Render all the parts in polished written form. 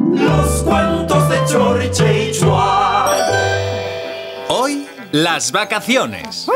Los cuentos de Chorche y Chuan. Hoy, las vacaciones.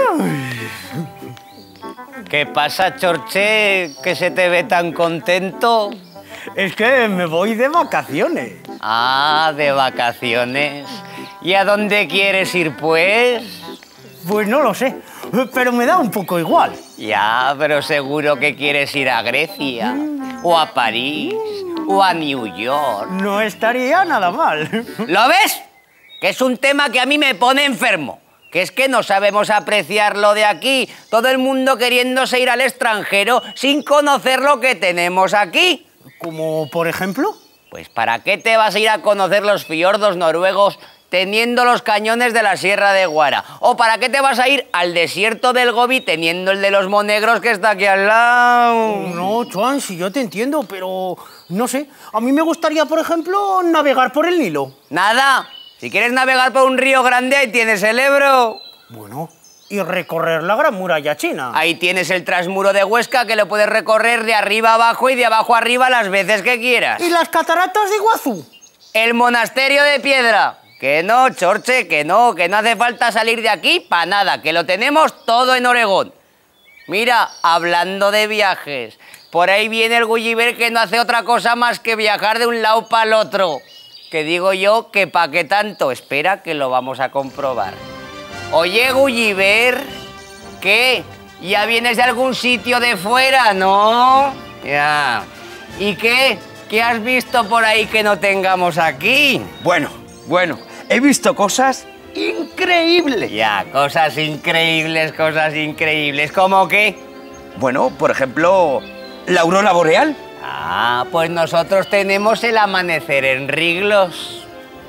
¿Qué pasa, Chorche? ¿Que se te ve tan contento? Es que me voy de vacaciones. Ah, de vacaciones. ¿Y a dónde quieres ir, pues? Pues no lo sé, pero me da un poco igual. Ya, pero seguro que quieres ir a Grecia, o a París, o a New York. No estaría nada mal. ¿Lo ves? Que es un tema que a mí me pone enfermo. Que es que no sabemos apreciar lo de aquí. Todo el mundo queriéndose ir al extranjero sin conocer lo que tenemos aquí. ¿Como por ejemplo? Pues ¿para qué te vas a ir a conocer los fiordos noruegos teniendo los cañones de la Sierra de Guara? ¿O para qué te vas a ir al desierto del Gobi teniendo el de los Monegros que está aquí al lado? No, Chuan, si yo te entiendo, pero no sé. A mí me gustaría, por ejemplo, navegar por el Nilo. Nada. Si quieres navegar por un río grande, ahí tienes el Ebro. Bueno, y recorrer la Gran Muralla China. Ahí tienes el Trasmuro de Huesca, que lo puedes recorrer de arriba abajo y de abajo arriba las veces que quieras. ¿Y las cataratas de Iguazú? El monasterio de Piedra. Que no, Chorche, que no hace falta salir de aquí para nada, que lo tenemos todo en Oregón. Mira, hablando de viajes, por ahí viene el Gulliver que no hace otra cosa más que viajar de un lado para el otro. Que digo yo que pa' qué tanto. Espera que lo vamos a comprobar. Oye, Gulliver, ¿qué? ¿Ya vienes de algún sitio de fuera, no? Ya. ¿Y qué? ¿Qué has visto por ahí que no tengamos aquí? Bueno, he visto cosas increíbles. Ya, cosas increíbles, cosas increíbles. ¿Cómo qué? Bueno, por ejemplo, la aurora boreal. Ah, pues nosotros tenemos el amanecer en Riglos.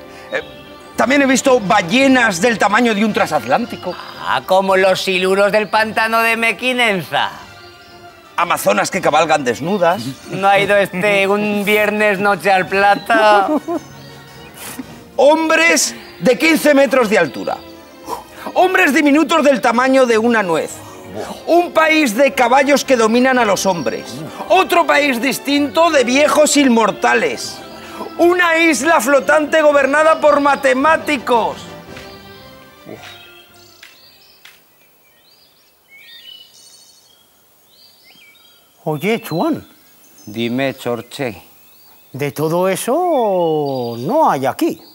También he visto ballenas del tamaño de un transatlántico. Ah, como los siluros del pantano de Mequinenza. Amazonas que cabalgan desnudas. ¿No ha ido un viernes noche al Plata? Hombres de 15 metros de altura. Hombres diminutos del tamaño de una nuez. Un país de caballos que dominan a los hombres. Otro país distinto de viejos inmortales. Una isla flotante gobernada por matemáticos. Oye, Chuan, Dime, Chorche. de todo eso no hay aquí.